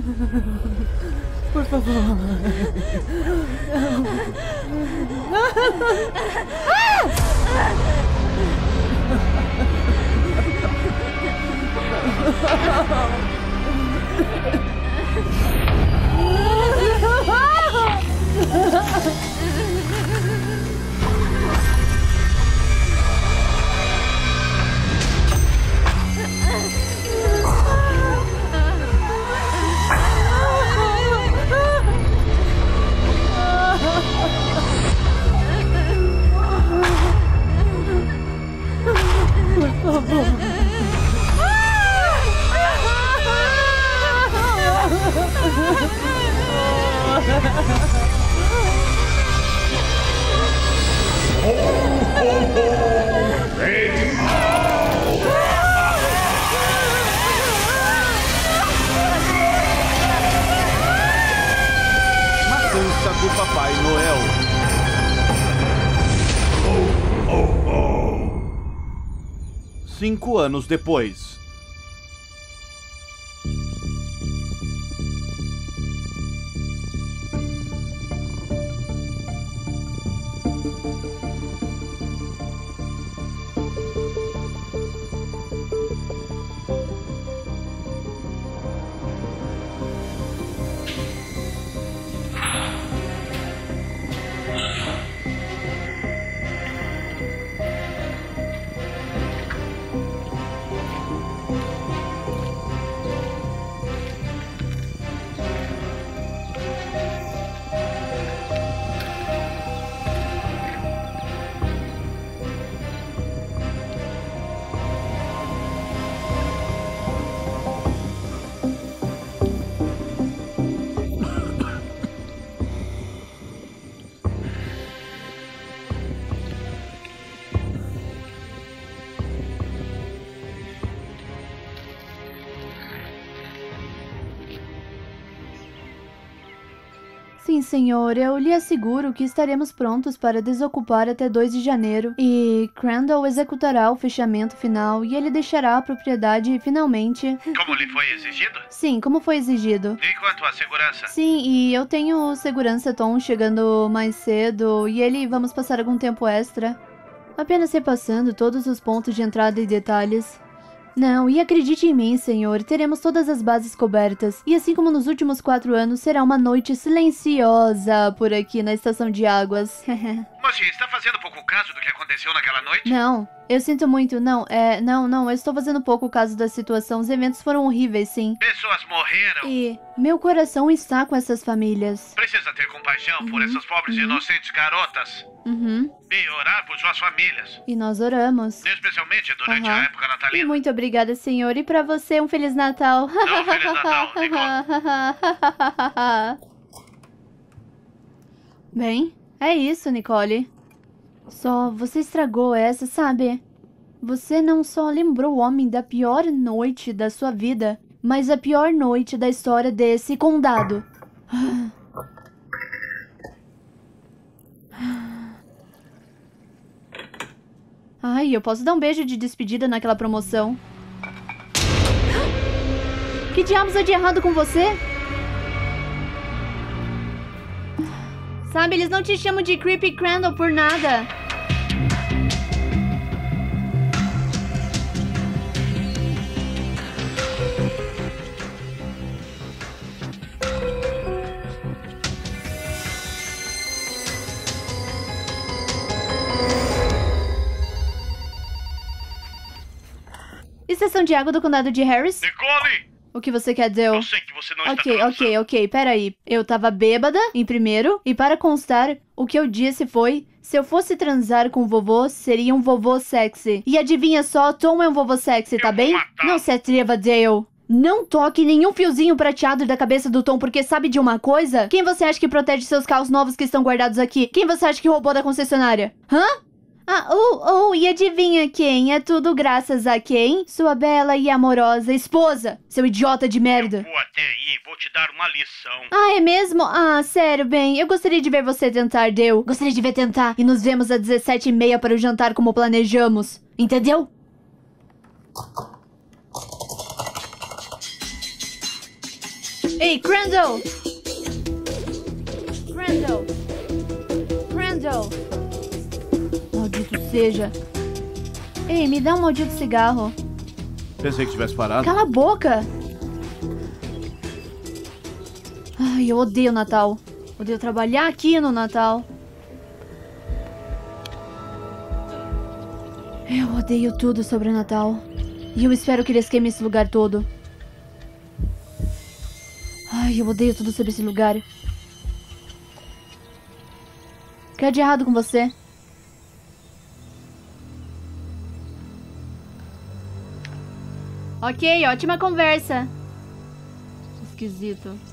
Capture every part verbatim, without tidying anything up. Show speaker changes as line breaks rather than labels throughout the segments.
Por favor. Por favor.
Matança do Papai Noel. Cinco anos depois.
Sim, senhor, eu lhe asseguro que estaremos prontos para desocupar até dois de janeiro. E Crandall executará o fechamento final e ele deixará a propriedade finalmente...
Como lhe foi exigido?
Sim, como foi exigido.
E quanto à segurança?
Sim, e eu tenho segurança Tom chegando mais cedo e ele vamos passar algum tempo extra. Apenas repassando todos os pontos de entrada e detalhes. Não, e acredite em mim, senhor, teremos todas as bases cobertas. E assim como nos últimos quatro anos, será uma noite silenciosa por aqui na estação de águas.
Mocinha, está fazendo pouco caso do que aconteceu naquela noite?
Não, eu sinto muito, não, é, não, não, eu estou fazendo pouco caso da situação, os eventos foram horríveis, sim.
Pessoas morreram.
E meu coração está com essas famílias.
Precisa ter compaixão
Uhum,
por essas pobres e
uhum.
inocentes garotas.
Uhum.
E orar por suas famílias.
E nós oramos.
Especialmente durante
Uhum.
a época
E
natalina.
muito obrigada, senhor, e pra você um Feliz Natal.
Não, Feliz Natal,
Bem, é isso, Nicole. Só você estragou essa, sabe? Você não só lembrou o homem da pior noite da sua vida, mas a pior noite da história desse condado. Ai, eu posso dar um beijo de despedida naquela promoção. Que diabos é de errado com você? Sabe, eles não te chamam de Creepy Crandall por nada. Estação de água do condado de Harris?
Nicole!
O que você quer dizer?
Eu sei que você não está
Ok,
cansada.
ok, ok, peraí. Eu tava bêbada, em primeiro, e para constar, o que eu disse foi... Se eu fosse transar com o vovô, seria um vovô sexy. E adivinha só, Tom é um vovô sexy, tá
Eu
bem?
vou matar.
Não se atreva, Dale. Não toque nenhum fiozinho prateado da cabeça do Tom, porque sabe de uma coisa? Quem você acha que protege seus carros novos que estão guardados aqui? Quem você acha que roubou da concessionária? Hã? Ah, oh, oh, e adivinha quem? É tudo graças a quem? Sua bela e amorosa esposa, seu idiota de merda.
Vou até aí, vou te dar uma lição.
Ah, é mesmo? Ah, sério, bem, eu gostaria de ver você tentar, Dale. Gostaria de ver tentar. E nos vemos às dezessete e meia para o jantar como planejamos. Entendeu? Ei, Crandall! Crandall! Crandall! Maldito seja. Ei, me dá um maldito cigarro.
Pensei que tivesse parado.
Cala a boca! Ai, eu odeio o Natal. Odeio trabalhar aqui no Natal. Eu odeio tudo sobre o Natal. E eu espero que eles queimem esse lugar todo. Ai, eu odeio tudo sobre esse lugar. O que é de errado com você? Ok, ótima conversa. Esquisito.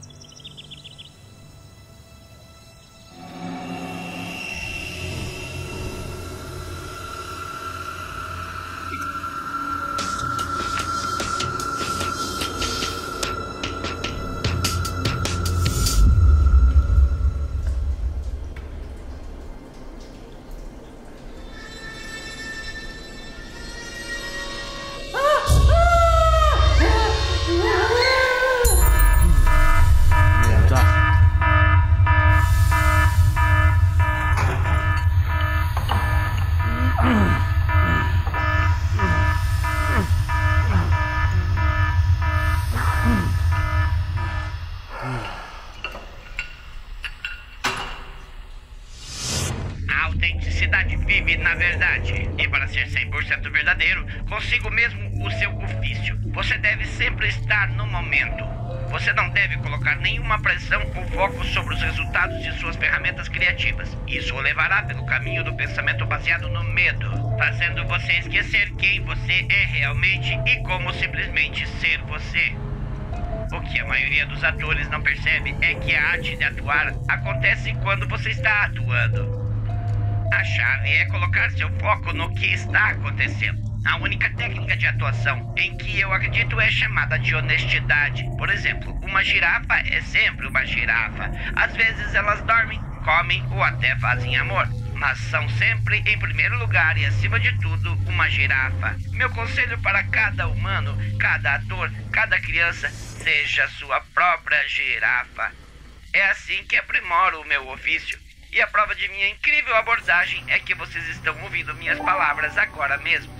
A autenticidade vive na verdade. E para ser cem por cento verdadeiro, consigo mesmo o seu ofício. Você deve sempre estar no momento. Você não deve colocar nenhuma pressão ou foco sobre os resultados de suas ferramentas criativas. Isso o levará pelo caminho do pensamento baseado no medo, fazendo você esquecer quem você é realmente e como simplesmente ser você. O que a maioria dos atores não percebe é que a arte de atuar acontece quando você está atuando. A chave é colocar seu foco no que está acontecendo. A única técnica de atuação em que eu acredito é chamada de honestidade. Por exemplo, uma girafa é sempre uma girafa. Às vezes elas dormem, comem ou até fazem amor. Mas são sempre, em primeiro lugar e acima de tudo, uma girafa. Meu conselho para cada humano, cada ator, cada criança, seja sua própria girafa. É assim que aprimoro o meu ofício. E a prova de minha incrível abordagem é que vocês estão ouvindo minhas palavras agora mesmo.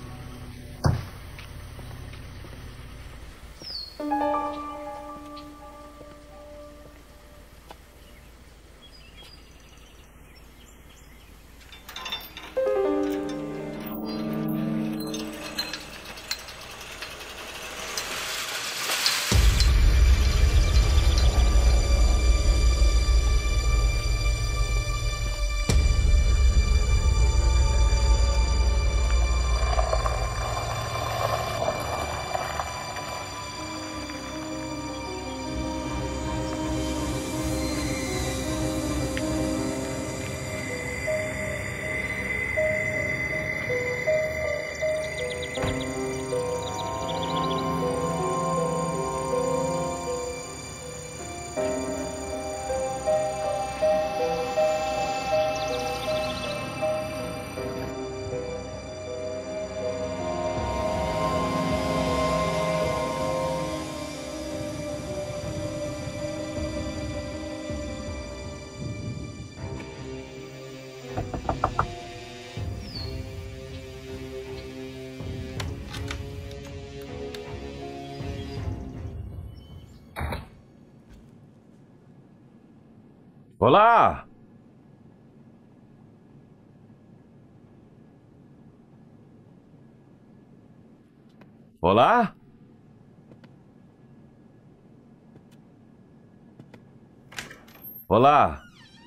Olá! Olá? Olá?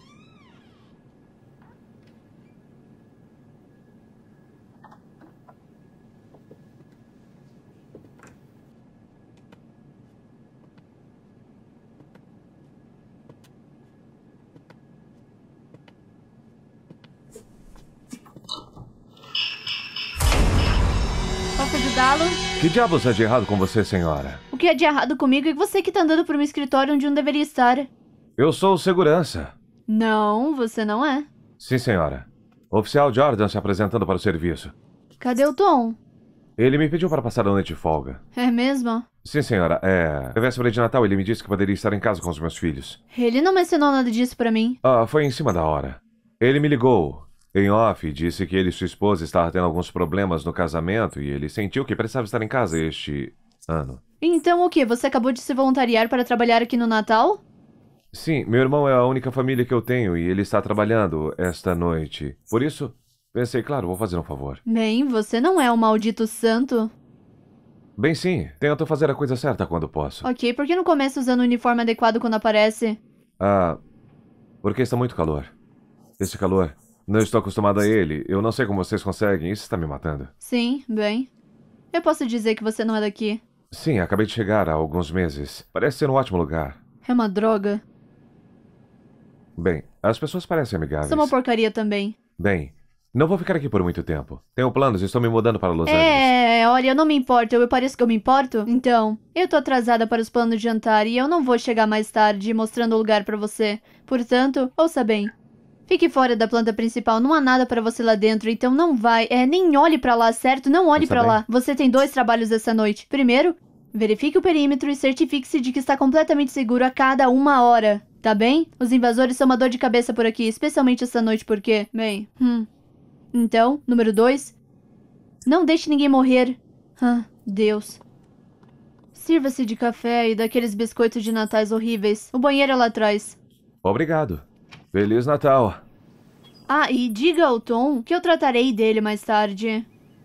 Posso ajudá-lo?
Que diabos é de errado com você, senhora?
O que é de errado comigo é você que tá andando por um escritório onde não deveria estar.
Eu sou o segurança.
Não, você não é.
Sim, senhora. Oficial Jordan se apresentando para o serviço.
Cadê o Tom?
Ele me pediu para passar a noite de folga.
É mesmo?
Sim, senhora. É... Na véspera de Natal, ele me disse que poderia estar em casa com os meus filhos.
Ele não mencionou nada disso pra mim.
Ah, foi em cima da hora. Ele me ligou em off e disse que ele e sua esposa estavam tendo alguns problemas no casamento e ele sentiu que precisava estar em casa este ano.
Então o quê? Você acabou de se voluntariar para trabalhar aqui no Natal?
Sim, meu irmão é a única família que eu tenho e ele está trabalhando esta noite. Por isso, pensei, claro, vou fazer um favor.
Bem, você não é um maldito santo.
Bem, sim. Tento fazer a coisa certa quando posso.
Ok, por que não começa usando o uniforme adequado quando aparece?
Ah, porque está muito calor. Esse calor, não estou acostumado a ele. Eu não sei como vocês conseguem. Isso está me matando.
Sim, bem. Eu posso dizer que você não é daqui.
Sim, acabei de chegar há alguns meses. Parece ser um ótimo lugar.
É uma droga.
Bem, as pessoas parecem amigáveis.
Sou uma porcaria também.
Bem, não vou ficar aqui por muito tempo. Tenho planos e estou me mudando para Los Angeles.
É, olha, eu não me importo. Eu pareço que eu me importo? Então, eu tô atrasada para os planos de jantar e eu não vou chegar mais tarde mostrando o lugar pra você. Portanto, ouça bem. Fique fora da planta principal, não há nada pra você lá dentro, então não vai. É, nem olhe pra lá, certo? Não olhe
Está
pra
bem.
lá. Você tem dois trabalhos essa noite. Primeiro, verifique o perímetro e certifique-se de que está completamente seguro a cada uma hora. Tá bem? Os invasores são uma dor de cabeça por aqui, especialmente essa noite porque... Bem, hum... Então, número dois... Não deixe ninguém morrer. Ah, Deus. Sirva-se de café e daqueles biscoitos de natais horríveis. O banheiro é lá atrás.
Obrigado. Feliz Natal.
Ah, e diga ao Tom que eu tratarei dele mais tarde.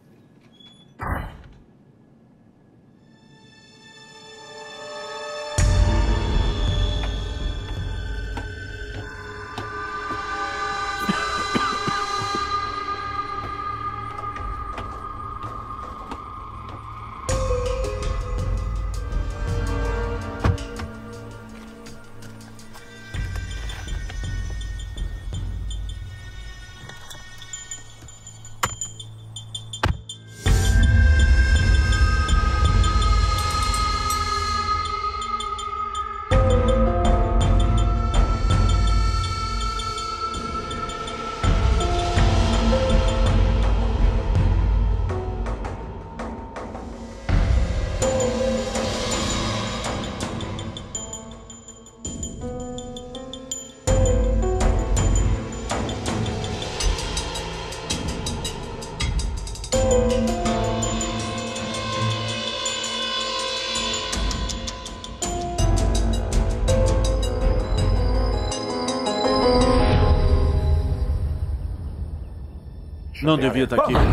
Não devia estar aqui.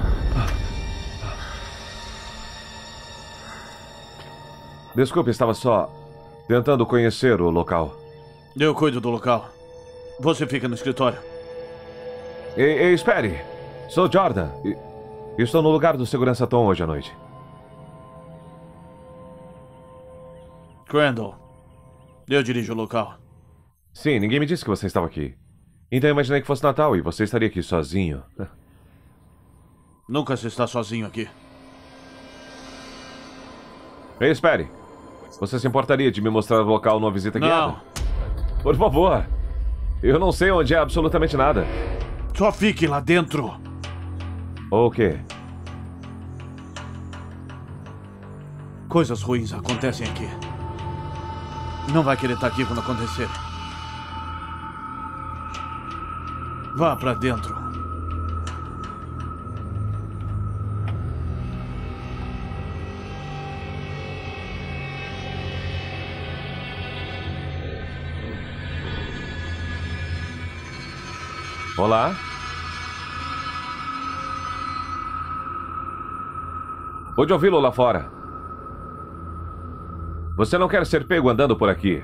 Desculpe, estava só tentando conhecer o local.
Eu cuido do local. Você fica no escritório.
Ei, ei, espere. Sou Jordan. E estou no lugar do segurança Tom hoje à noite.
Crandall. Eu dirijo o local.
Sim, ninguém me disse que você estava aqui. Então eu imaginei que fosse Natal e você estaria aqui sozinho.
Nunca se está sozinho aqui.
Ei, espere. Você se importaria de me mostrar o local numa visita guiada?
Não.
Por favor. Eu não sei onde é absolutamente nada.
Só fique lá dentro.
O quê?
Coisas ruins acontecem aqui. Não vai querer estar aqui quando acontecer. Vá pra dentro.
Olá? Pude ouvi-lo lá fora. Você não quer ser pego andando por aqui?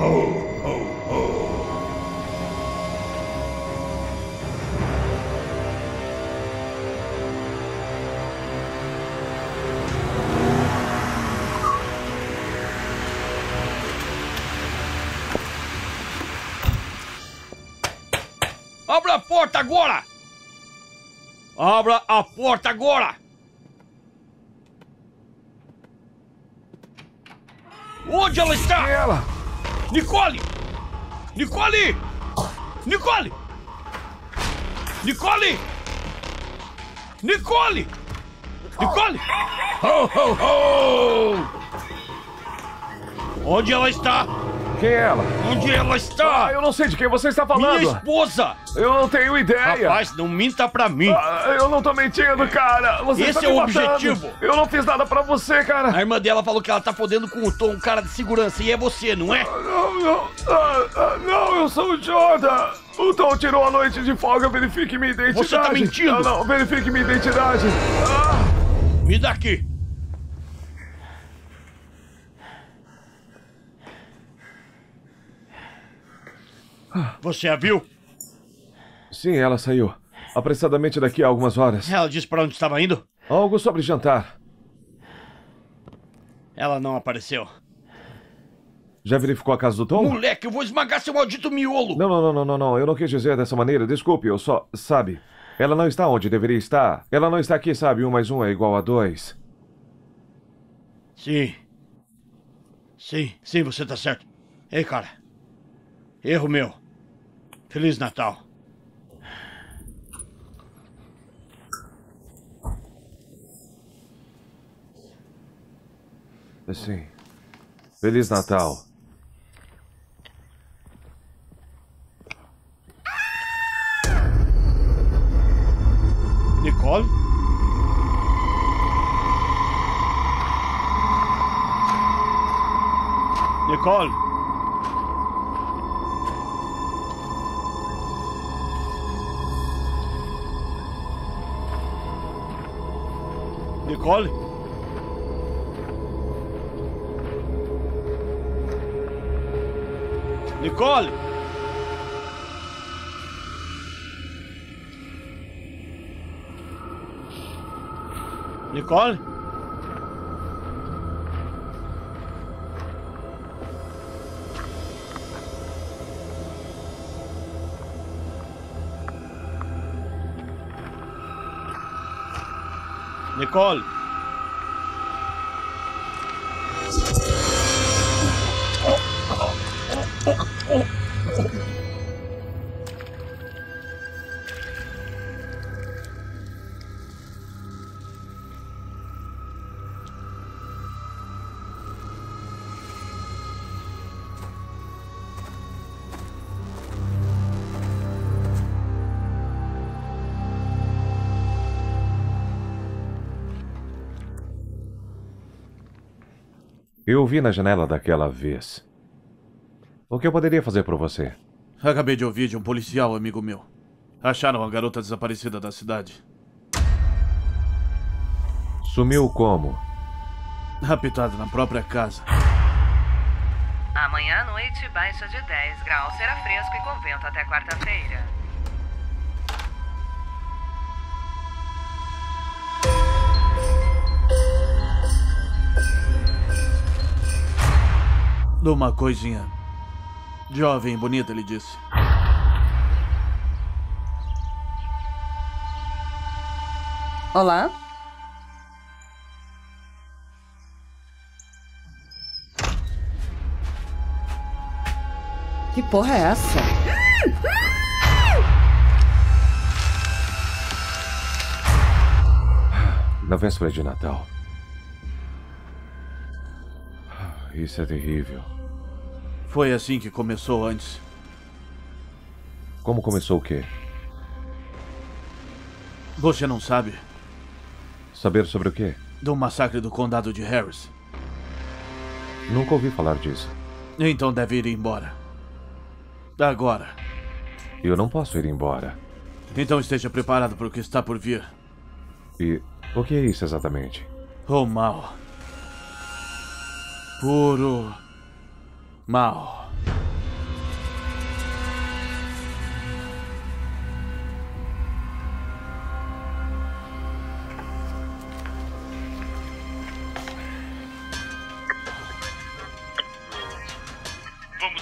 Abra a porta agora! Abra a porta agora! Onde ela está?
E ela?
Nicole! Nicole! Nicole! Nicole! Nicole! Nicole! Ho, ho, ho! Onde ela está?
Quem é ela?
Onde ela está?
Ah, eu não sei de quem você está falando.
Minha esposa!
Eu não tenho ideia.
Rapaz, não minta pra mim.
Ah, eu não tô mentindo, cara. Você
Esse
está
é
me
o
matando.
objetivo.
Eu não fiz nada pra você, cara.
A irmã dela falou que ela tá fodendo com o Tom, um cara de segurança, e é você, não é?
Não, não. Ah, ah, não, eu sou o Jordan. O Tom tirou a noite de folga. Verifique minha identidade.
Você tá mentindo?
Não, não. Verifique minha identidade. Ah.
Me dá aqui. Você a viu?
Sim, ela saiu. Apressadamente daqui a algumas horas.
Ela disse pra onde estava indo?
Algo sobre jantar.
Ela não apareceu.
Já verificou a casa do Tom?
Moleque, eu vou esmagar seu maldito miolo!
Não, não, não, não, não, não. Eu não quis dizer dessa maneira. Desculpe, eu só... Sabe, ela não está onde deveria estar. Ela não está aqui, sabe? Um mais um é igual a dois.
Sim. Sim, sim, você tá certo. Ei, cara. Erro meu. Feliz Natal.
Sim. Feliz Natal.
Nicole? Nicole? Nicole? Nicole? Nicole? Nicole?
Eu o vi na janela daquela vez. O que eu poderia fazer por você?
Acabei de ouvir de um policial, amigo meu. Acharam a garota desaparecida da cidade.
Sumiu como?
Raptada na própria casa.
Amanhã à noite, baixa de dez graus, será fresco e com vento até quarta-feira.
Uma coisinha jovem e bonita, ele disse.
Olá? Que porra é essa?
Na véspera de Natal. Isso é terrível.
Foi assim que começou antes.
Como começou o quê?
Você não sabe?
Saber sobre o quê?
Do massacre do condado de Harris.
Nunca ouvi falar disso.
Então deve ir embora. Agora.
Eu não posso ir embora.
Então esteja preparado para o que está por vir.
E o que é isso exatamente?
O mal. Puro mal.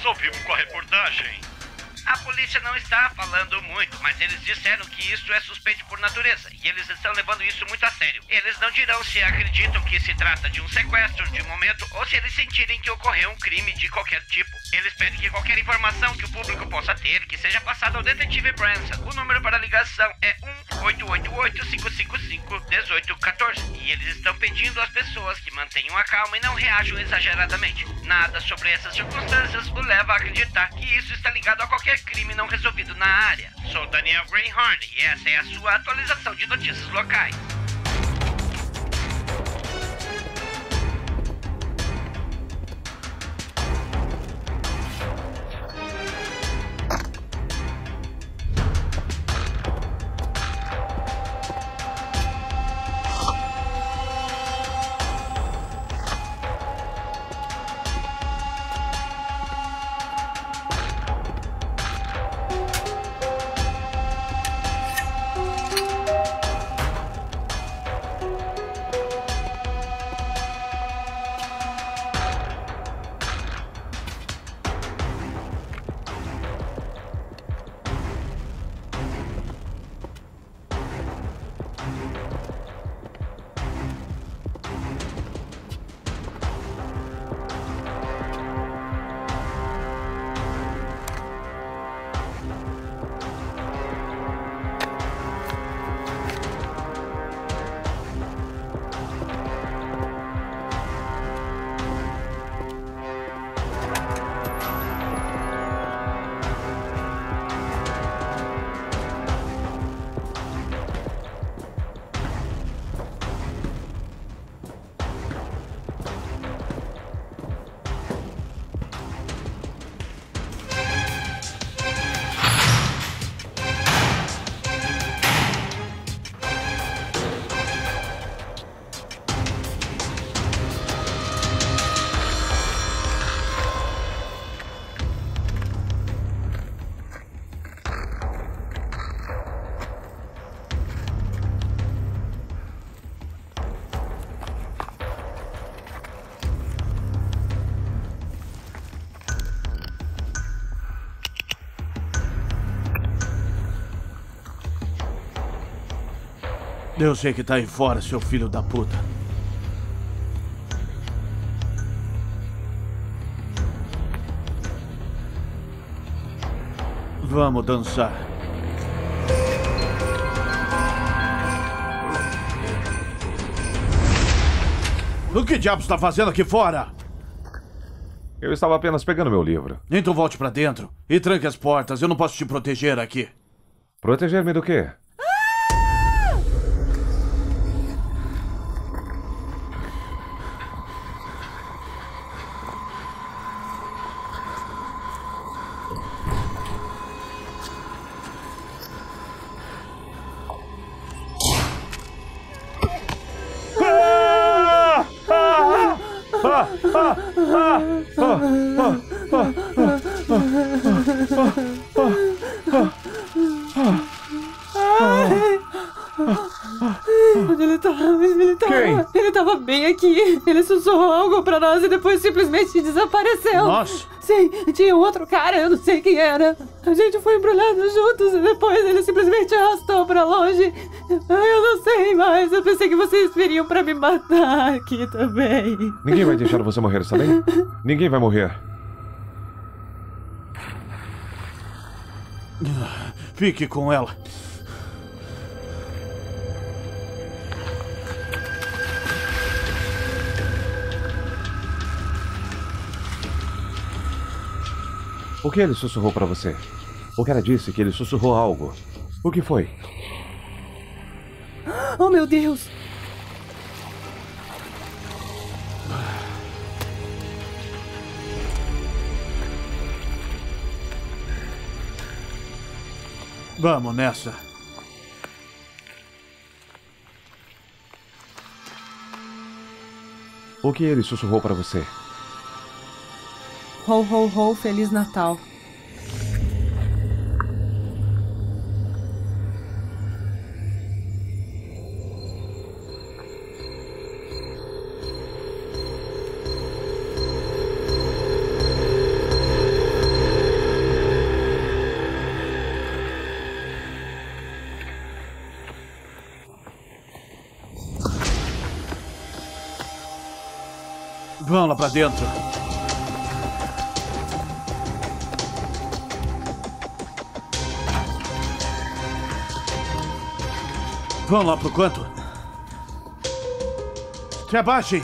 Estamos ao vivo com a reportagem.
A polícia não está falando muito, mas eles disseram que isso é suspeito por natureza e eles estão levando isso muito a sério. Eles não dirão se acreditam que se trata de um sequestro de momento ou se eles sentirem que ocorreu um crime de qualquer tipo. Eles pedem que qualquer informação que o público possa ter que seja passada ao detetive Branson. O número para ligação é um oito oito oito, cinco cinco cinco, um oito um quatro e eles estão pedindo às pessoas que mantenham a calma e não reajam exageradamente. Nada sobre essas circunstâncias o leva a acreditar que isso está ligado a qualquer crime não resolvido na área. Sou Daniel Greenhorn e essa é a sua atualização de notícias locais.
Eu sei que tá aí fora, seu filho da puta. Vamos dançar. O que diabos está fazendo aqui fora?
Eu estava apenas pegando meu livro.
Então volte pra dentro e tranque as portas. Eu não posso te proteger aqui.
Proteger-me do quê?
Onde ele tava? Ele tava,
Quem?
ele tava bem aqui. Ele sussurrou algo pra nós e depois simplesmente desapareceu.
Nós?
Sim, tinha um outro cara, eu não sei quem era. A gente foi embrulhado juntos e depois ele simplesmente arrastou pra longe. Eu não sei mais, eu pensei que vocês viriam pra me matar aqui também.
Ninguém vai deixar você morrer, está bem? Ninguém vai morrer.
Fique com ela.
O que ele sussurrou pra você? O cara disse que ele sussurrou algo. O que foi?
Oh, meu Deus!
Vamos nessa.
O que ele sussurrou pra você?
Ho, ho, ho, Feliz Natal.
lá pra dentro. Vão lá pro canto. Se abaixem.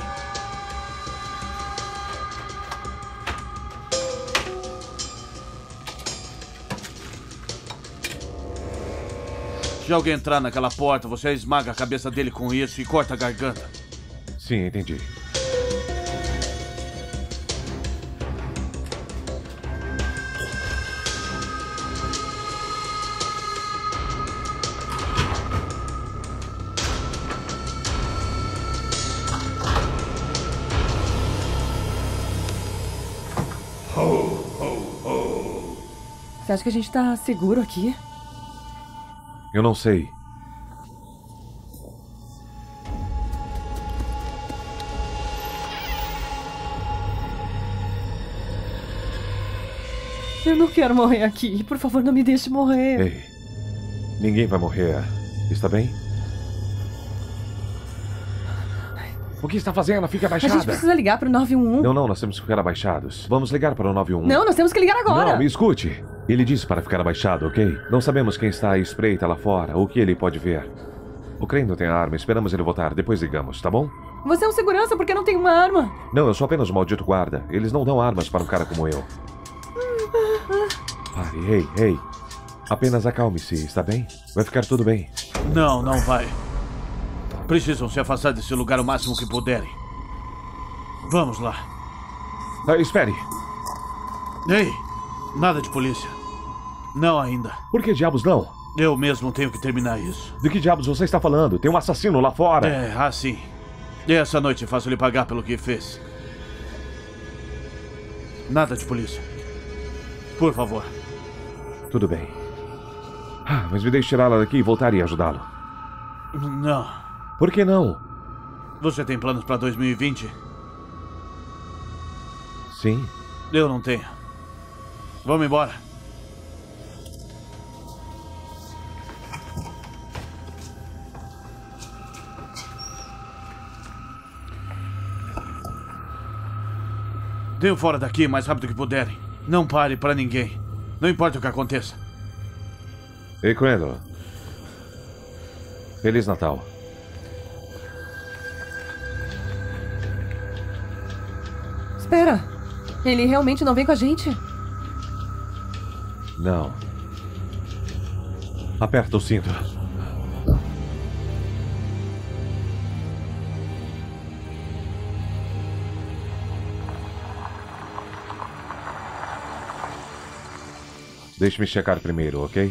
Se alguém entrar naquela porta, você esmaga a cabeça dele com isso e corta a garganta.
Sim, entendi.
Você acha que a gente tá seguro aqui?
Eu não sei.
Eu não quero morrer aqui. Por favor, não me deixe morrer.
Ei, ninguém vai morrer. Está bem? O que está fazendo? Fica
A
abaixada.
gente precisa ligar pro nove um um.
Não, não, nós temos que ficar abaixados. Vamos ligar para o nove um um.
Não, nós temos que ligar agora.
Não, me escute. Ele disse para ficar abaixado, ok? Não sabemos quem está à espreita lá fora, o que ele pode ver. O Crane não tem arma, esperamos ele voltar, depois ligamos, tá bom?
Você é um segurança porque não tem uma arma.
Não, eu sou apenas um maldito guarda. Eles não dão armas para um cara como eu. Pare, ei, ei. Apenas acalme-se, está bem? Vai ficar tudo bem.
Não, não vai. Precisam se afastar desse lugar o máximo que puderem. Vamos lá.
Ah, espere.
Ei, nada de polícia. Não ainda.
Por que diabos não?
Eu mesmo tenho que terminar isso.
De que diabos você está falando? Tem um assassino lá fora.
É, assim. E essa noite faço ele pagar pelo que fez. Nada de polícia. Por favor.
Tudo bem. Ah, mas me deixe tirá-la daqui e voltar e ajudá-lo.
Não.
Por que não?
Você tem planos para dois mil e vinte?
Sim.
Eu não tenho. Vamos embora. Dê fora daqui o mais rápido que puderem. Não pare para ninguém. Não importa o que aconteça.
Ei, Crandall. Feliz Natal.
Espera. Ele realmente não vem com a gente?
Não. Aperta o cinto. Deixe-me checar primeiro, ok?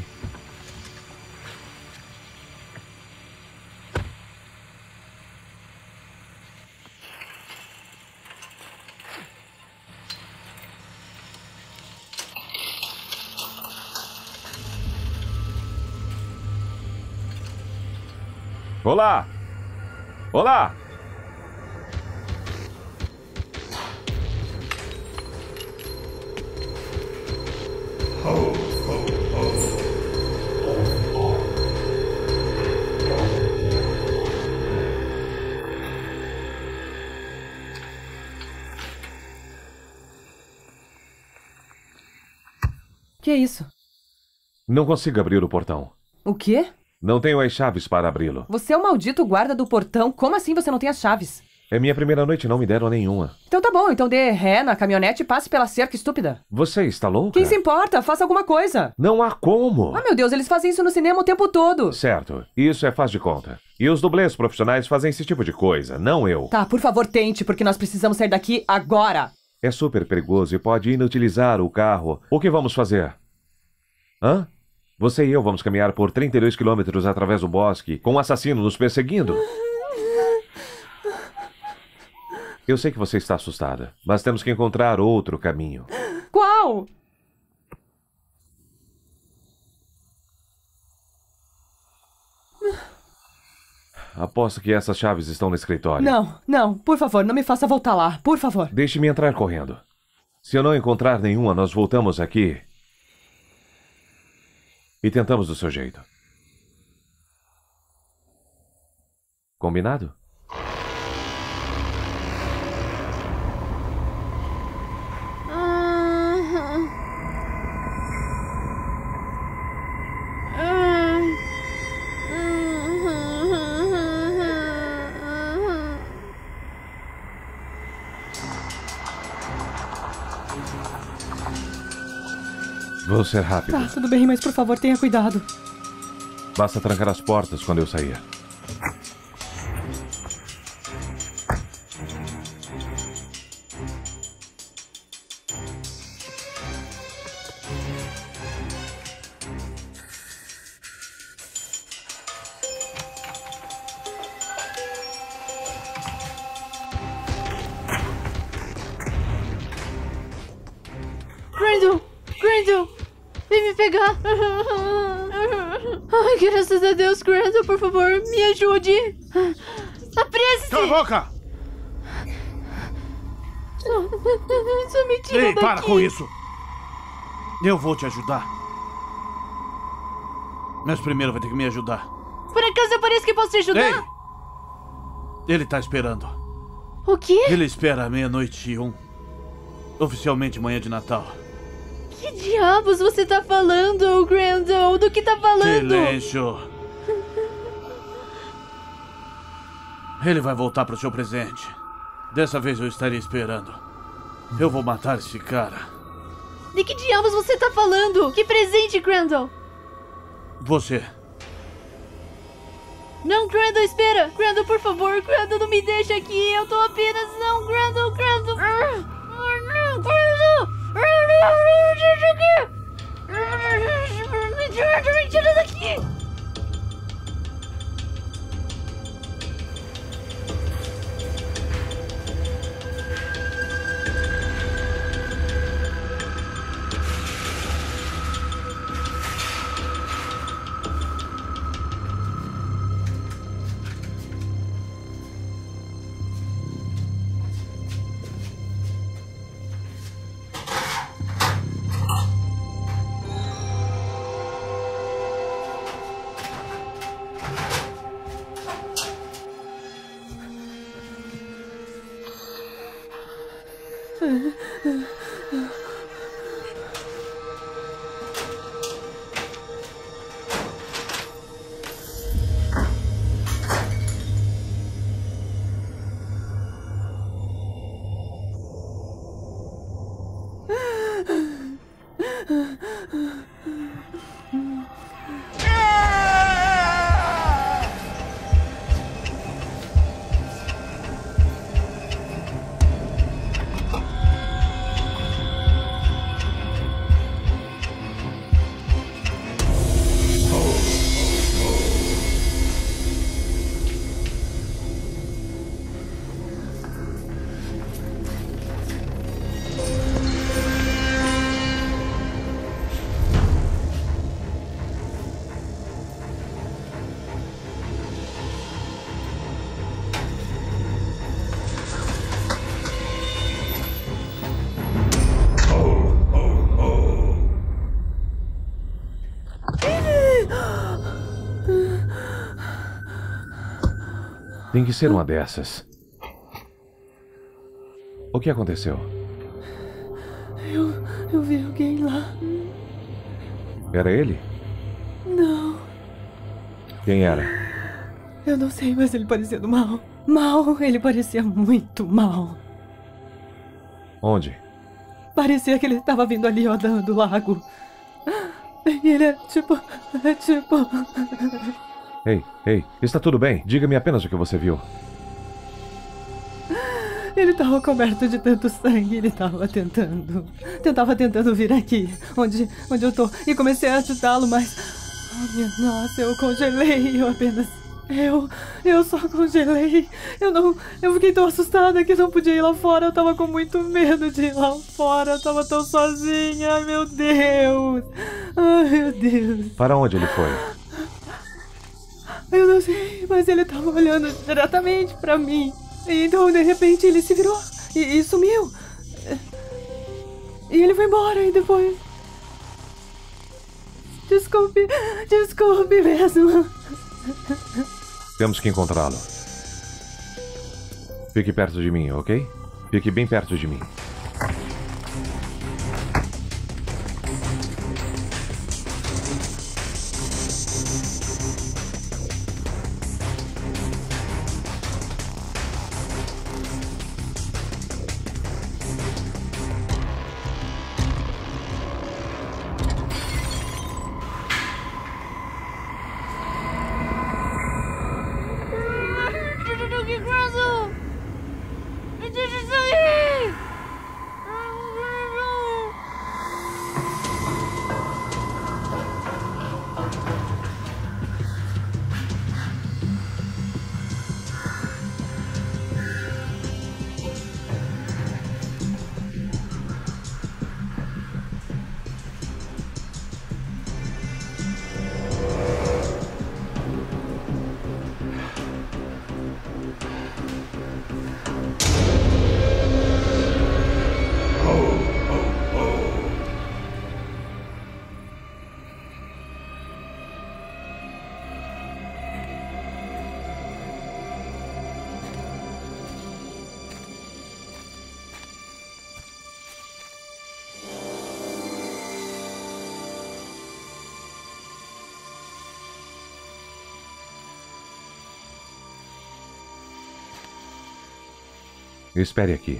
Olá! Olá!
Que é isso?
Não consigo abrir o portão.
O quê?
Não tenho as chaves para abri-lo.
Você é o maldito guarda do portão. Como assim você não tem as chaves?
É minha primeira noite e não me deram nenhuma.
Então tá bom, então dê ré na caminhonete e passe pela cerca estúpida.
Você está louca?
Quem se importa? Faça alguma coisa.
Não há como.
Ah, meu Deus, eles fazem isso no cinema o tempo todo.
Certo, isso é faz de conta. E os dublês profissionais fazem esse tipo de coisa, não eu.
Tá, por favor, tente, porque nós precisamos sair daqui agora.
É super perigoso e pode inutilizar o carro. O que vamos fazer? Hã? Você e eu vamos caminhar por trinta e dois quilômetros através do bosque, com um assassino nos perseguindo. Eu sei que você está assustada, mas temos que encontrar outro caminho.
Qual?
Aposto que essas chaves estão no escritório.
Não, não, por favor, não me faça voltar lá, por favor.
Deixe-me entrar correndo. Se eu não encontrar nenhuma, nós voltamos aqui e tentamos do seu jeito. Combinado? Vou ser rápido.
Tá, tudo bem, mas por favor, tenha cuidado.
Basta trancar as portas quando eu sair.
Grendel! Grendel! Vem me pegar! Ai, graças a Deus, Grendel, por favor, me ajude! Apresse-se!
Cala a boca!
Só me tira
Ei,
daqui!
para com isso! Eu vou te ajudar. Mas primeiro vai ter que me ajudar.
Por acaso eu pareço que posso te ajudar?
Ei! Ele tá esperando.
O quê?
Ele espera à meia-noite e um. Oficialmente manhã de Natal.
Que diabos você tá falando, Grendel? Do que tá falando?
Silêncio! Ele vai voltar pro seu presente. Dessa vez eu estarei esperando. Eu vou matar esse cara.
De que diabos você tá falando? Que presente, Grendel?
Você.
Não, Grendel, espera! Grendel, por favor, Grendel, não me deixa aqui! Eu tô apenas... Não, Grendel, Grendel! Ah, não, Grendel! Não me deixa aqui! Me tira, me tira daqui!
Tem que ser uma dessas. O que aconteceu?
Eu, eu vi alguém lá.
Era ele?
Não,
Quem era?
eu não sei, mas ele parecia do mal. Mal, ele parecia muito mal.
Onde?
Parecia que ele estava vindo ali, ó, do, do lago. E ele é tipo... É tipo...
Ei, ei, está tudo bem? Diga-me apenas o que você viu.
Ele estava coberto de tanto sangue, ele estava tentando... Tentava tentando vir aqui, onde, onde eu tô. E comecei a ajudá-lo, mas... Oh, minha nossa, eu congelei, eu apenas... Eu... Eu só congelei. Eu não... Eu fiquei tão assustada que não podia ir lá fora. Eu tava com muito medo de ir lá fora. Eu tava tão sozinha. Ai, meu Deus. Ai, meu Deus.
Para onde ele foi?
Eu não sei, mas ele tava olhando diretamente pra mim. E então, de repente, ele se virou e, e sumiu. E ele foi embora e depois... Desculpe, desculpe mesmo.
Temos que encontrá-lo. Fique perto de mim, ok? Fique bem perto de mim. Espere aqui.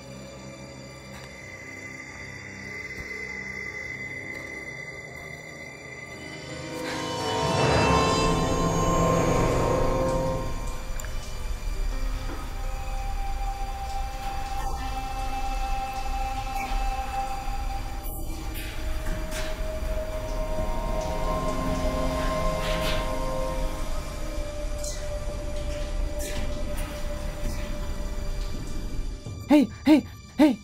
Ei, ei, ei!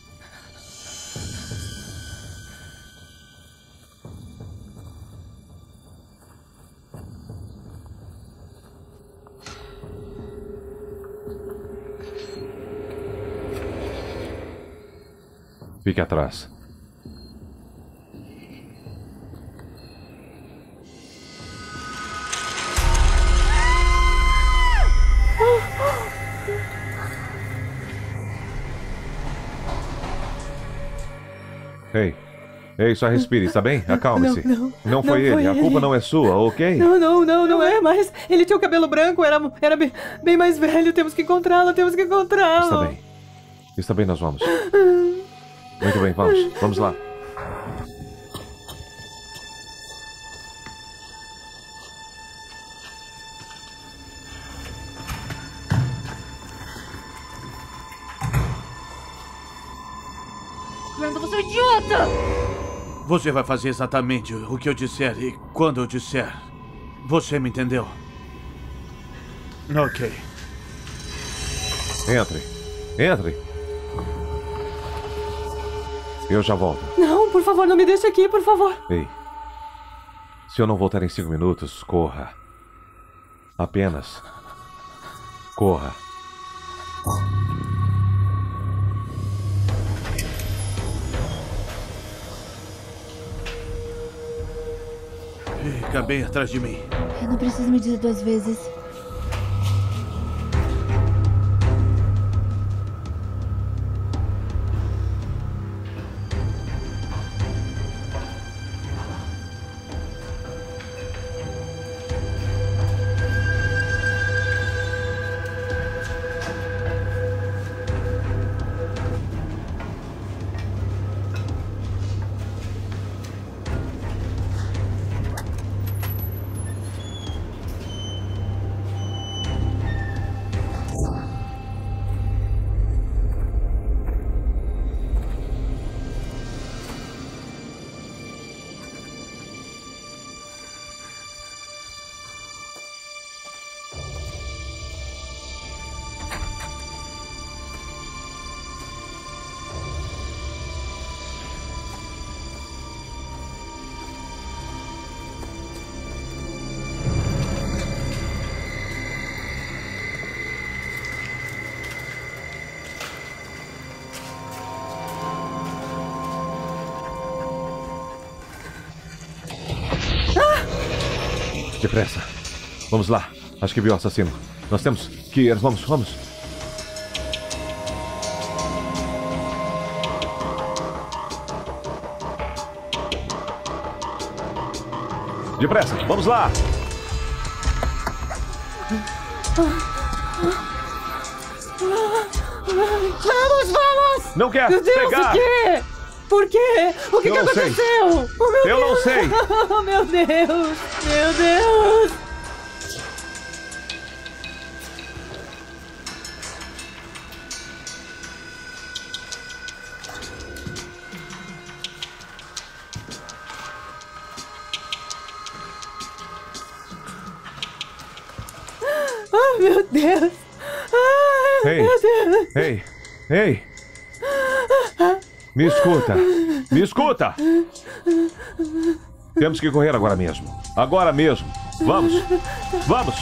Fique atrás. Ei, ei, só respire, está bem? Acalme-se.
Não, não,
não foi
não
ele,
foi
a culpa
ele.
não é sua, ok?
Não, não, não, não é mais. Ele tinha o cabelo branco, era, era bem, bem mais velho. Temos que encontrá-lo, temos que encontrá-lo.
Está bem. Está bem, nós vamos. Muito bem, vamos. Vamos lá.
Brandon, você é um idiota!
Você vai fazer exatamente o que eu disser e quando eu disser. Você me entendeu? Ok.
Entre. Entre. Eu já volto.
Não, por favor, não me deixe aqui, por favor.
Ei. Se eu não voltar em cinco minutos, corra. Apenas. Corra.
Fica bem atrás de mim.
Eu não preciso me dizer duas vezes.
Depressa. Vamos lá. Acho que vi o assassino. Nós temos que ir. Vamos, vamos. Depressa. Vamos lá.
Vamos, vamos!
Não quer
Meu Deus,
pegar.
o quê? Por quê? O que,
Eu
que
não sei.
aconteceu? Oh, meu
Eu
Deus.
não sei.
Oh, meu Deus! Meu Deus! Oh, meu Deus! Ai,
Ei.
meu Deus!
Ei. Ei. Me escuta. Me escuta. Temos que correr agora mesmo. Agora mesmo. Vamos. Vamos.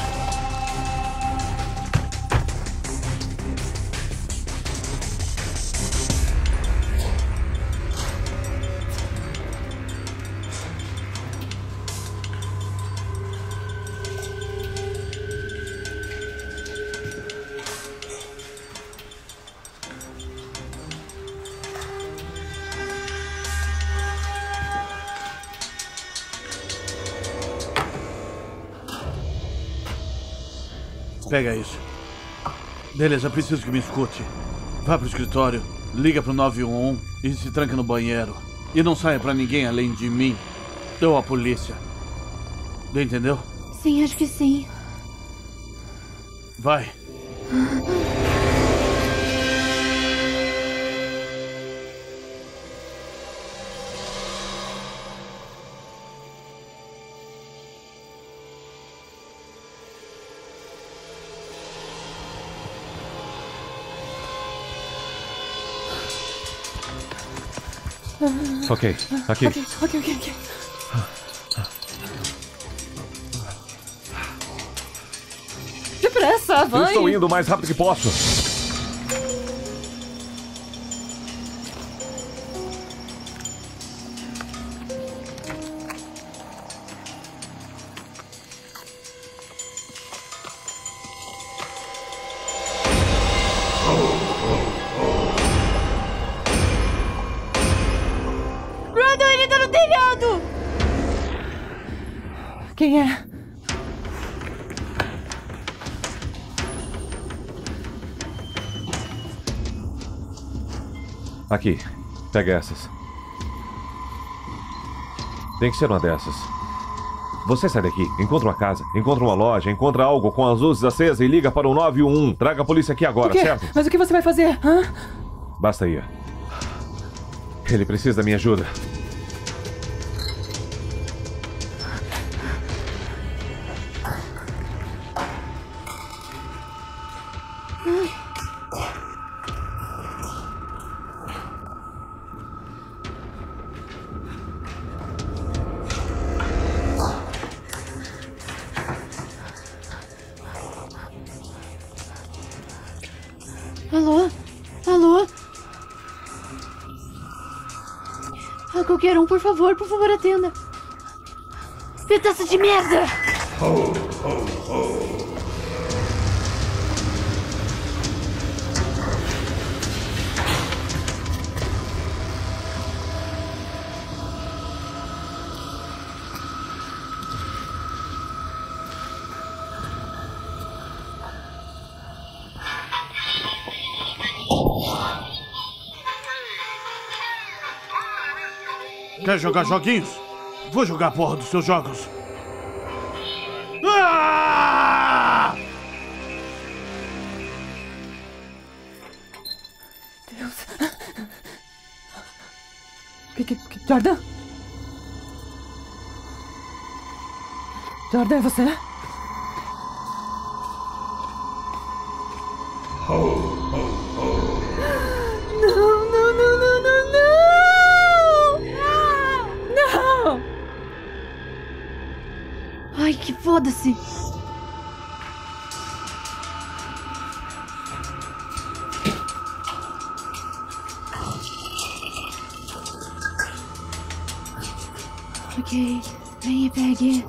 Pega isso. Beleza, preciso que me escute. Vá pro escritório, liga pro nove um um e se tranca no banheiro. E não saia pra ninguém além de mim ou a polícia. Entendeu?
Sim, acho que sim.
Vai.
Ok, aqui.
Ok, ok, ok, ok. Depressa,
Eu
vai!
estou indo o mais rápido que posso.
Brandon, ele tá no telhado!
Quem é?
Aqui, pega essas. Tem que ser uma dessas. Você sai daqui, encontra uma casa, encontra uma loja, encontra algo com as luzes acesas e liga para o nove um um. Traga a polícia aqui agora,
O quê?
certo?
Mas o que você vai fazer? Hã?
Basta ir. Ele precisa da minha ajuda.
Alô? Alô? Ah, qualquer um, por favor, por favor, atenda. Pedaço de merda!
Quer jogar joguinhos? Vou jogar a porra dos seus jogos. Ah!
Deus. Que, que, que, Jordan? Jordan, é você? Não, não, não, não, não, não! Não!
Ai, que foda-se! Ok, vem e pegue.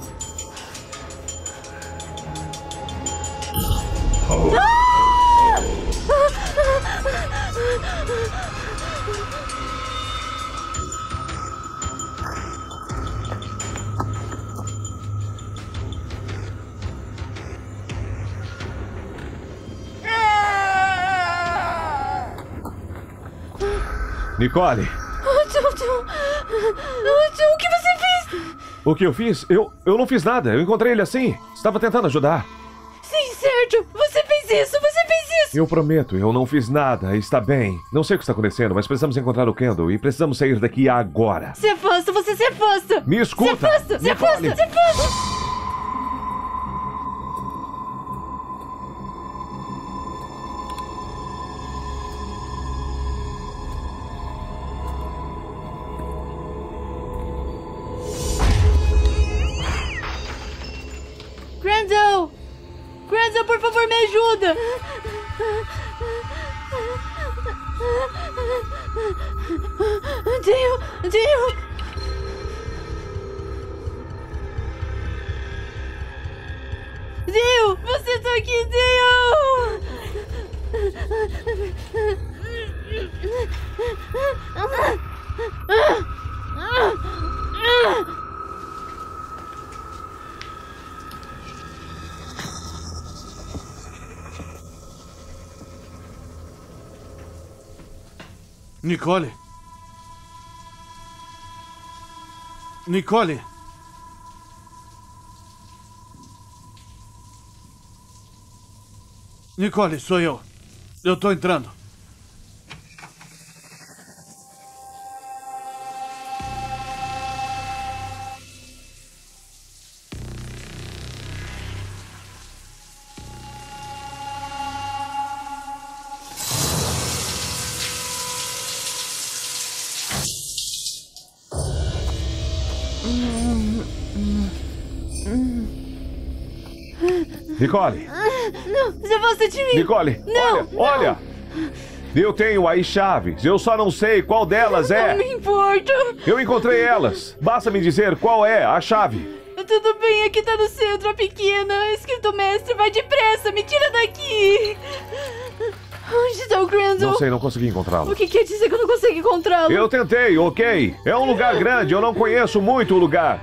Nicole!
Oh, tio, tio. Oh, tio, o que você fez?
O que eu fiz? Eu, eu não fiz nada. Eu encontrei ele assim. Estava tentando ajudar.
Sim, Sérgio, você fez isso, você fez isso!
Eu prometo, eu não fiz nada. Está bem. Não sei o que está acontecendo, mas precisamos encontrar o Kendall e precisamos sair daqui agora.
Se afasta, você se afasta!
Me escuta!
Se afasta, se afasta,
Nicole!
se afasta! Grandel! Grandel, por favor, me ajuda! Dio! Dio! Dio! Você tá aqui, Dio!
Nicole? Nicole? Nicole, sou eu. Eu tô entrando.
Nicole!
Não, se você de mim!
Nicole!
Não,
olha, olha! Eu tenho aí chaves, eu só não sei qual delas é.
Não me importa!
Eu encontrei elas. Basta me dizer qual é a chave.
Tudo bem, aqui tá no centro, a pequena. Escrito mestre, vai depressa, me tira daqui! Onde está o Crandall?
Não sei, não consegui encontrá-lo.
O que quer dizer que eu não consigo encontrá-lo?
Eu tentei, ok. É um lugar grande, eu não conheço muito o lugar.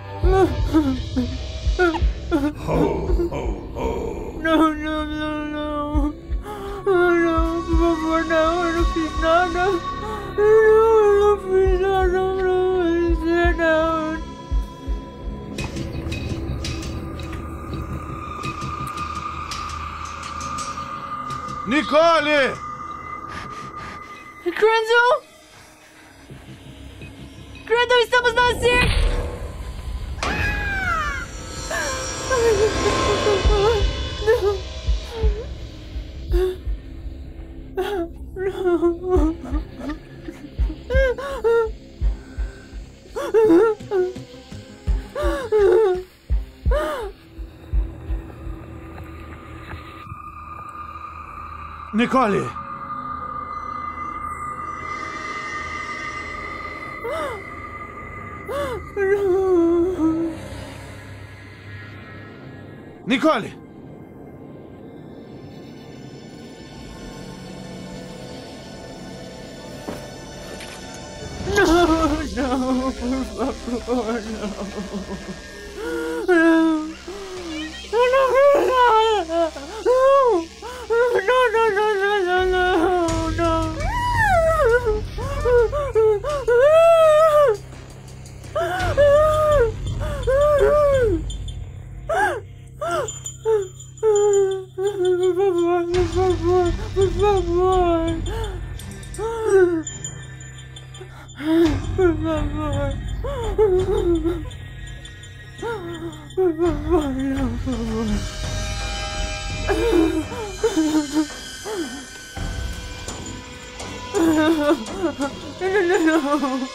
Não, não, não, não. Oh, não, por favor, não, eu não fiz nada. Não, eu não fiz nada, não, não, não.
Nicole!
Crandall? Crandall, estamos na cerca!
Nicole! Nicole!
Não, não, por favor, não. Não. Eu não fiz nada. Não. Não, não, não, não, não, não, não. Por favor, por favor, por favor. Por favor. Por favor, não, por favor. Não, não, não.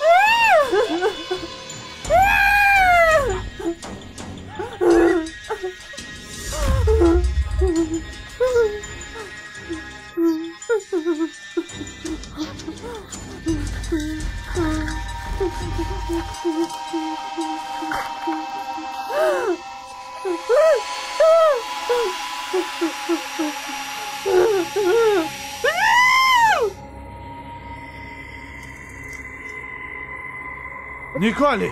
Nicole!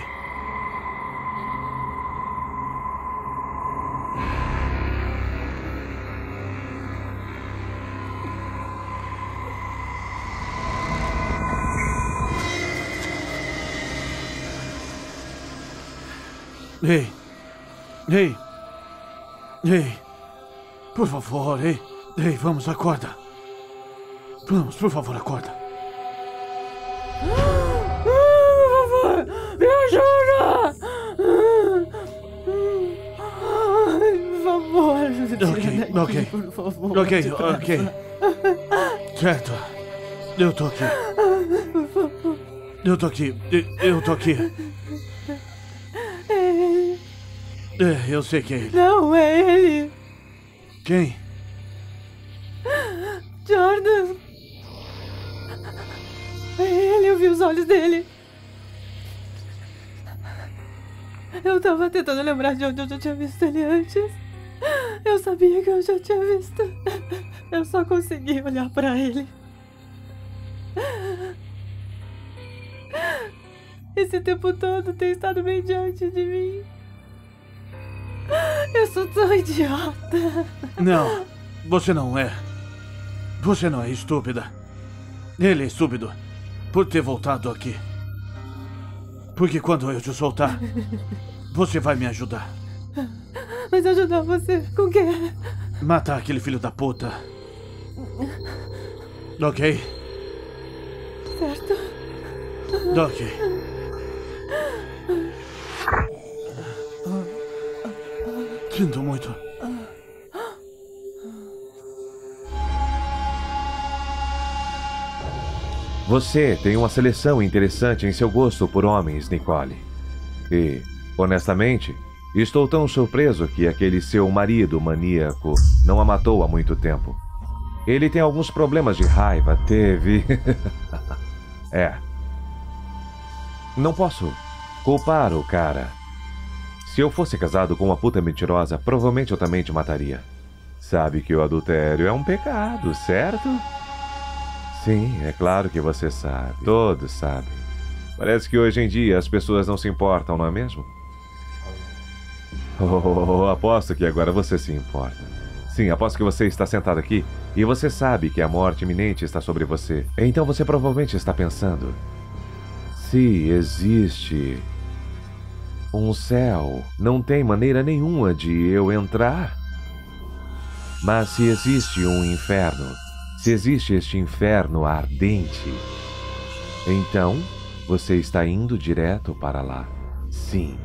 Ei! Ei! Ei! Por favor, ei! Ei, vamos, acorda! Vamos, por favor, acorda!
Me ajuda! Ai, por favor,
Ok,
daqui,
ok.
por favor.
Ok, ok. Certo. Eu tô aqui. Eu tô aqui. Eu tô aqui. É, eu sei quem é ele.
Não é ele.
Quem?
Jordan. É ele, eu vi os olhos dele. Eu tava tentando lembrar de onde eu já tinha visto ele antes. Eu sabia que eu já tinha visto. Eu só consegui olhar pra ele. Esse tempo todo tem estado bem diante de mim. Eu sou tão idiota.
Não, você não é. Você não é estúpida. Ele é estúpido. por ter voltado aqui. Porque quando eu te soltar, você vai me ajudar.
Mas ajudar você com o quê?
Matar aquele filho da puta. Ok?
Certo.
Ok. Sinto muito.
Você tem uma seleção interessante em seu gosto por homens, Nicole. E, honestamente, estou tão surpreso que aquele seu marido maníaco não a matou há muito tempo. Ele tem alguns problemas de raiva, teve... é. Não posso culpar o cara. Se eu fosse casado com uma puta mentirosa, provavelmente eu também te mataria. Sabe que o adultério é um pecado, certo? Sim, é claro que você sabe. Todos sabem. Parece que hoje em dia as pessoas não se importam, não é mesmo? Oh, aposto que agora você se importa. Sim, aposto que você está sentado aqui e você sabe que a morte iminente está sobre você. Então você provavelmente está pensando: se existe um céu, não tem maneira nenhuma de eu entrar? Mas se existe um inferno, se existe este inferno ardente, então você está indo direto para lá. Sim.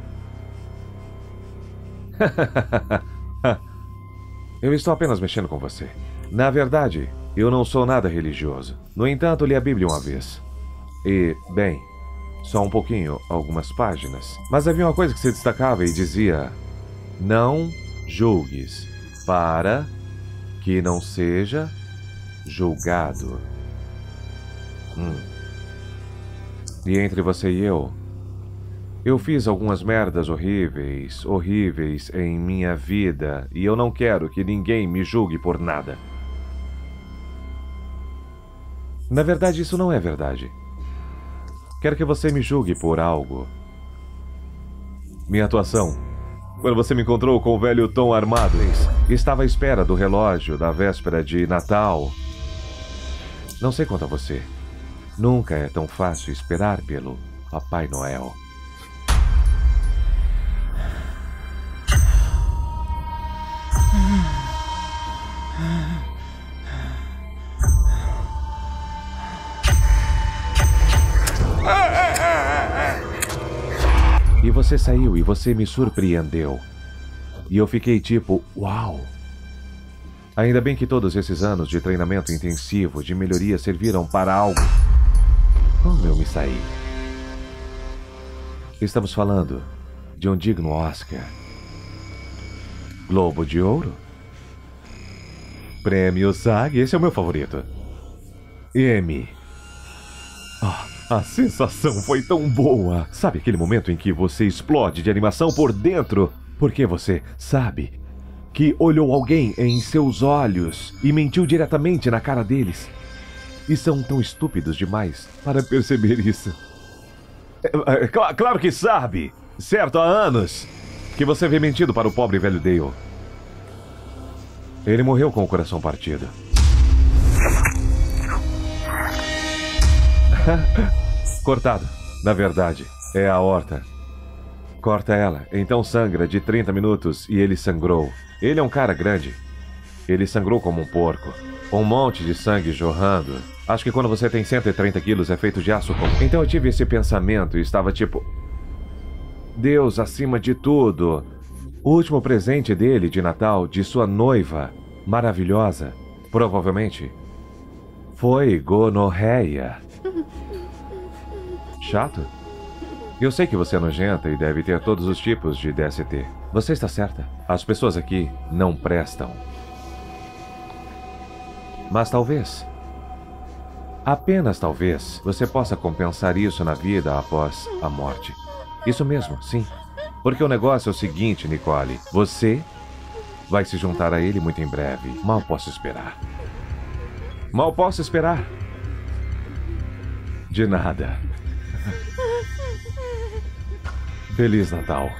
Eu estou apenas mexendo com você. Na verdade, eu não sou nada religioso. No entanto, li a Bíblia uma vez. E, bem, só um pouquinho, algumas páginas. Mas havia uma coisa que se destacava e dizia: não julgues, para que não seja julgado. Hum. E entre você e eu, eu fiz algumas merdas horríveis, horríveis em minha vida, e eu não quero que ninguém me julgue por nada. Na verdade, isso não é verdade. Quero que você me julgue por algo. Minha atuação, quando você me encontrou com o velho Tom Armadlins, estava à espera do relógio da véspera de Natal. Não sei quanto a você. Nunca é tão fácil esperar pelo Papai Noel. E você saiu e você me surpreendeu. E eu fiquei tipo, uau! Ainda bem que todos esses anos de treinamento intensivo de melhoria serviram para algo. Como eu me saí? Estamos falando de um digno Oscar. Globo de Ouro? Prêmio SAG, esse é o meu favorito. Emmy. Oh, a sensação foi tão boa. Sabe aquele momento em que você explode de animação por dentro? Porque você sabe que olhou alguém em seus olhos e mentiu diretamente na cara deles. E são tão estúpidos demais para perceber isso. É, é, cl- claro que sabe, certo, há anos, que você vem mentindo para o pobre velho Dale. Ele morreu com o coração partido. Cortado, na verdade, é a aorta. Corta ela, então sangra de trinta minutos e ele sangrou. Ele é um cara grande. Ele sangrou como um porco. Um monte de sangue jorrando. Acho que quando você tem cento e trinta quilos é feito de aço comum. Então eu tive esse pensamento e estava tipo... Deus acima de tudo. O último presente dele de Natal, de sua noiva, maravilhosa, provavelmente, foi gonorreia. Chato? Eu sei que você é nojenta e deve ter todos os tipos de D S T. Você está certa. As pessoas aqui não prestam. Mas talvez, apenas talvez, você possa compensar isso na vida após a morte. Isso mesmo, sim. Porque o negócio é o seguinte, Nicole. Você vai se juntar a ele muito em breve. Mal posso esperar. Mal posso esperar. De nada. Feliz Natal.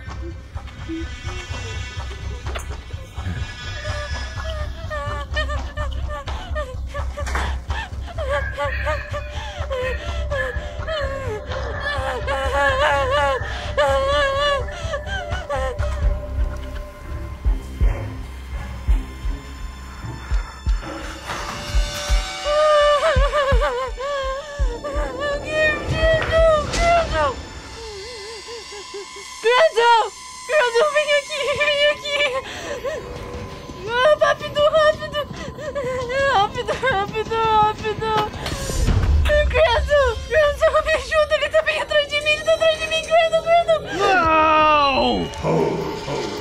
Crandall! Crandall, vem aqui, vem aqui! Ah, rápido, rápido! Rápido, rápido, rápido! Crandall! Crandall, me ajuda! Ele tá bem atrás de mim! Ele tá atrás de mim! Crandall, Crandall!
Não!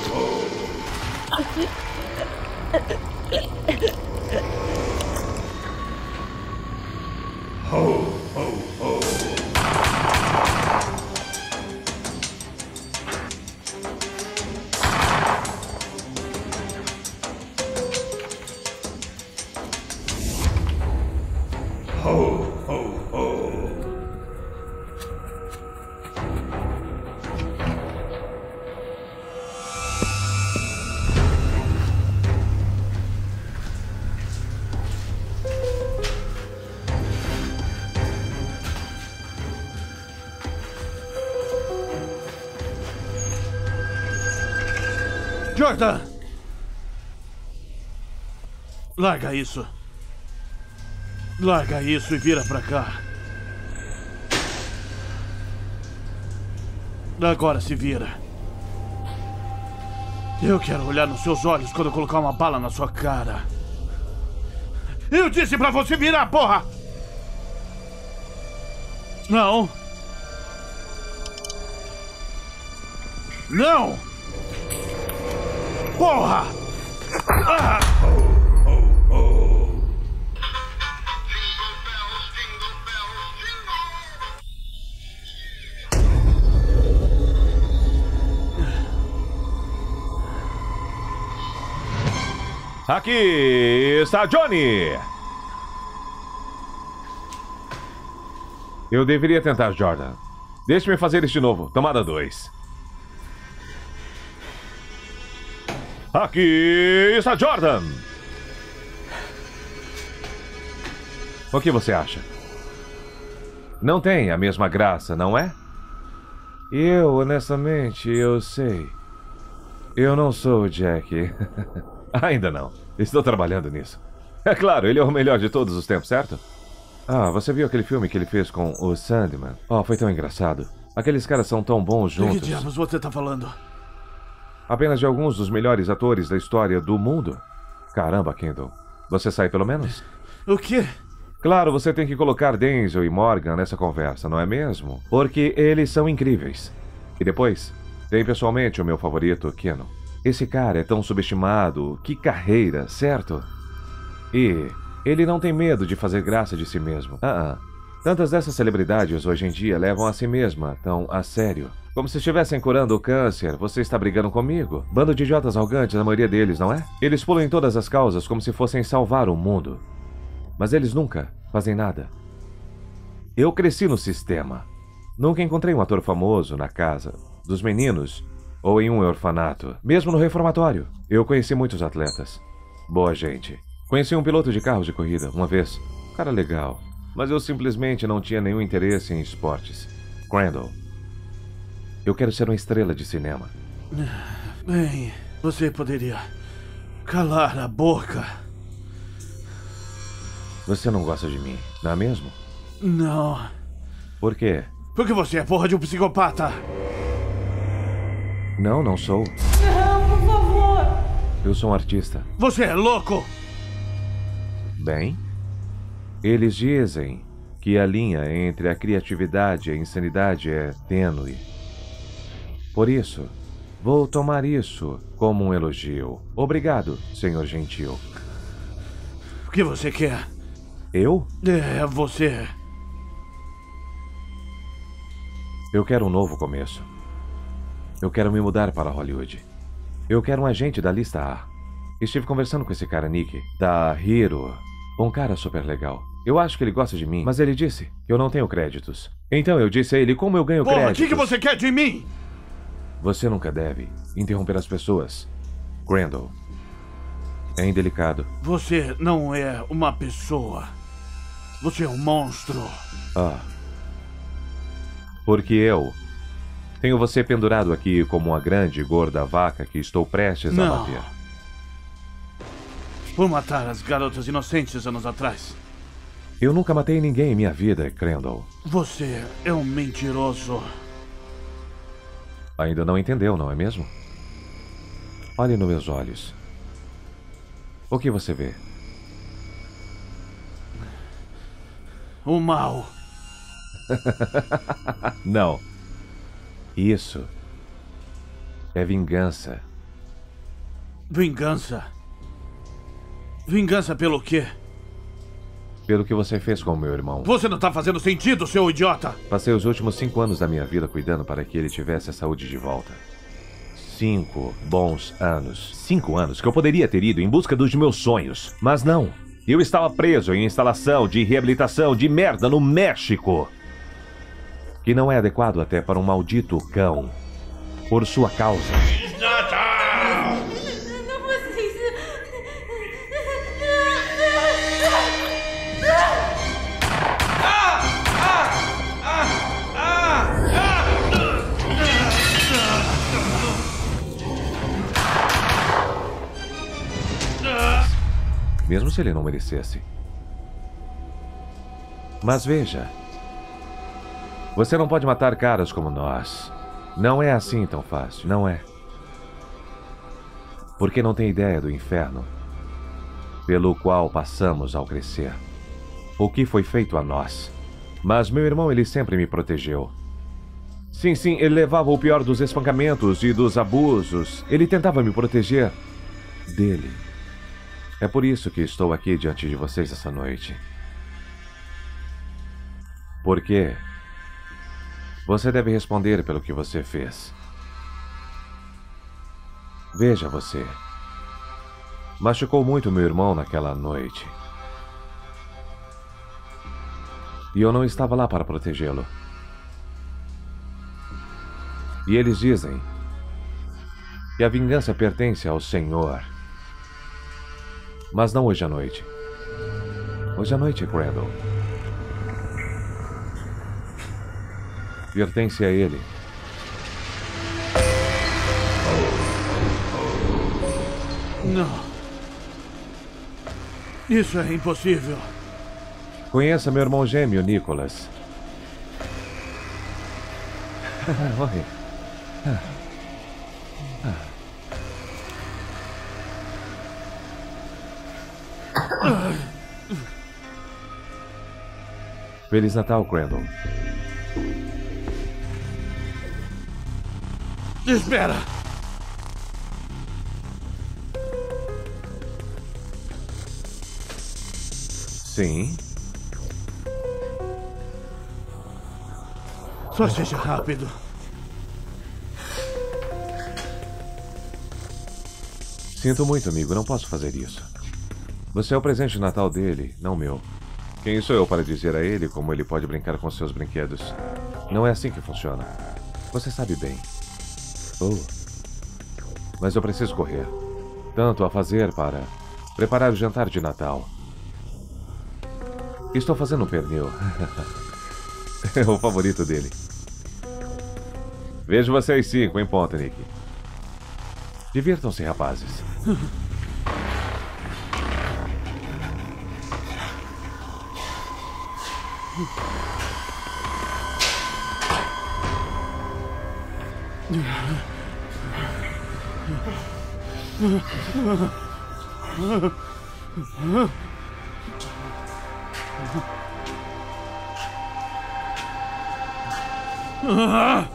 Jordan! Larga isso. Larga isso e vira pra cá. Agora se vira. Eu quero olhar nos seus olhos quando eu colocar uma bala na sua cara. Eu disse pra você virar, porra! Não! Não! Porra! Ah!
Aqui está Johnny! Eu deveria tentar, Jordan. Deixe-me fazer isso de novo. Tomada dois. Aqui está Jordan! O que você acha? Não tem a mesma graça, não é? Eu, honestamente, eu sei. Eu não sou o Jack. Ainda não. Estou trabalhando nisso. É claro, ele é o melhor de todos os tempos, certo? Ah, você viu aquele filme que ele fez com o Sandman? Oh, foi tão engraçado. Aqueles caras são tão bons juntos.
De que diabos você tá falando?
Apenas de alguns dos melhores atores da história do mundo. Caramba, Kendall. Você sai pelo menos?
O quê?
Claro, você tem que colocar Denzel e Morgan nessa conversa, não é mesmo? Porque eles são incríveis. E depois, tem pessoalmente o meu favorito, Keanu. Esse cara é tão subestimado. Que carreira, certo? E ele não tem medo de fazer graça de si mesmo. Ah, ah. Tantas dessas celebridades hoje em dia levam a si mesma tão a sério. Como se estivessem curando o câncer. Você está brigando comigo? Bando de idiotas arrogantes, a maioria deles, não é? Eles pulam em todas as causas como se fossem salvar o mundo. Mas eles nunca fazem nada. Eu cresci no sistema. Nunca encontrei um ator famoso na casa dos meninos ou em um orfanato. Mesmo no reformatório. Eu conheci muitos atletas. Boa gente. Conheci um piloto de carros de corrida uma vez. Cara legal. Mas eu simplesmente não tinha nenhum interesse em esportes. Crandall. Eu quero ser uma estrela de cinema.
Bem, você poderia calar a boca.
Você não gosta de mim, não é mesmo?
Não.
Por quê?
Porque você é porra de um psicopata.
Não, não sou.
Não, por favor.
Eu sou um artista.
Você é louco!
Bem, eles dizem que a linha entre a criatividade e a insanidade é tênue. Por isso, vou tomar isso como um elogio. Obrigado, senhor gentil.
O que você quer?
Eu?
É, você.
Eu quero um novo começo. Eu quero me mudar para Hollywood. Eu quero um agente da lista A. Estive conversando com esse cara, Nick, da Hero. Um cara super legal. Eu acho que ele gosta de mim, mas ele disse que eu não tenho créditos. Então eu disse a ele como eu ganho
Porra,
créditos.
o que, que você quer de mim?
Você nunca deve interromper as pessoas. Crandall. É indelicado.
Você não é uma pessoa. Você é um monstro.
Ah. Porque eu tenho você pendurado aqui como uma grande e gorda vaca que estou prestes
não.
a bater.
Por matar as garotas inocentes anos atrás.
Eu nunca matei ninguém em minha vida, Crandall.
Você é um mentiroso.
Ainda não entendeu, não é mesmo? Olhe nos meus olhos. O que você vê?
O mal.
Não. Isso é vingança.
Vingança? Vingança pelo quê?
Pelo que você fez com o meu irmão.
Você não tá fazendo sentido, seu idiota!
Passei os últimos cinco anos da minha vida cuidando para que ele tivesse a saúde de volta. Cinco bons anos. Cinco anos que eu poderia ter ido em busca dos meus sonhos. Mas não. Eu estava preso em instalação de reabilitação de merda no México. Que não é adequado até para um maldito cão. Por sua causa.
Não vocês...
Mesmo se ele não merecesse. Mas veja. Você não pode matar caras como nós. Não é assim tão fácil, não é? Porque não tem ideia do inferno pelo qual passamos ao crescer. O que foi feito a nós. Mas meu irmão, ele sempre me protegeu. Sim, sim, ele levava o pior dos espancamentos e dos abusos. Ele tentava me proteger dele. É por isso que estou aqui diante de vocês essa noite. Porque você deve responder pelo que você fez. Veja você. Machucou muito meu irmão naquela noite. E eu não estava lá para protegê-lo. E eles dizem que a vingança pertence ao Senhor. Mas não hoje à noite. Hoje à noite, Crandall. Pertence a ele.
Não. Isso é impossível.
Conheça meu irmão gêmeo, Nicholas. Morre. Feliz Natal, Crandall.
Espera!
Sim.
Só seja rápido.
Sinto muito, amigo. Não posso fazer isso. Você é o presente de Natal dele, não meu. Quem sou eu para dizer a ele como ele pode brincar com seus brinquedos? Não é assim que funciona. Você sabe bem. Oh. Mas eu preciso correr. Tanto a fazer para preparar o jantar de Natal. Estou fazendo um pernil. É o favorito dele. Vejo vocês cinco em ponta, Nick. Divirtam-se, rapazes.
Ah!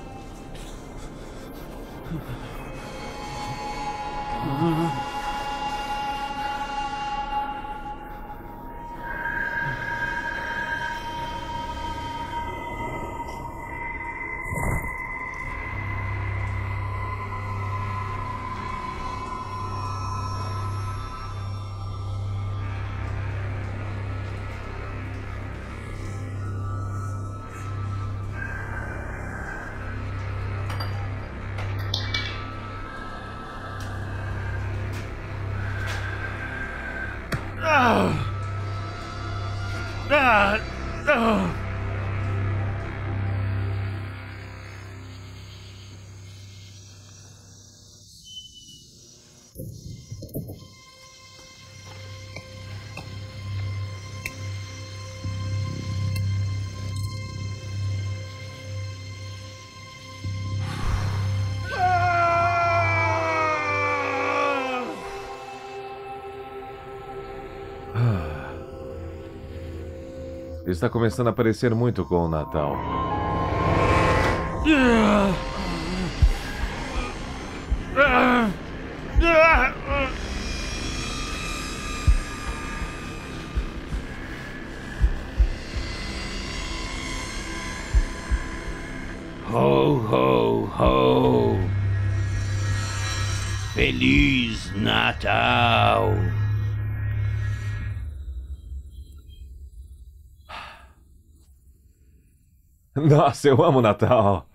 Ah! Ah!
está começando a parecer muito com o Natal.
Ho, ho, ho! Feliz Natal!
Nossa, eu amo Natal!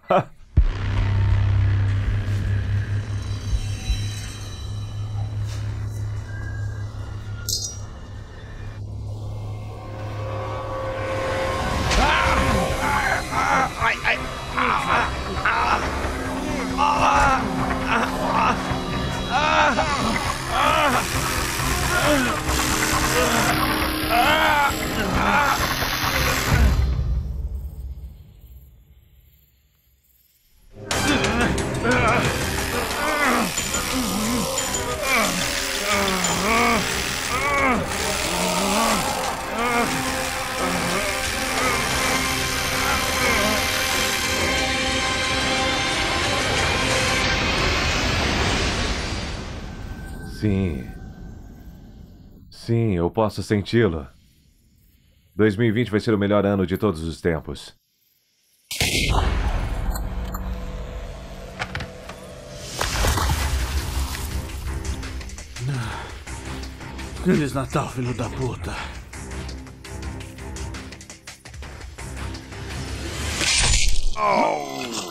Sim. Sim, eu posso senti-lo. dois mil e vinte vai ser o melhor ano de todos os tempos.
Feliz Natal, filho da puta.
Oh.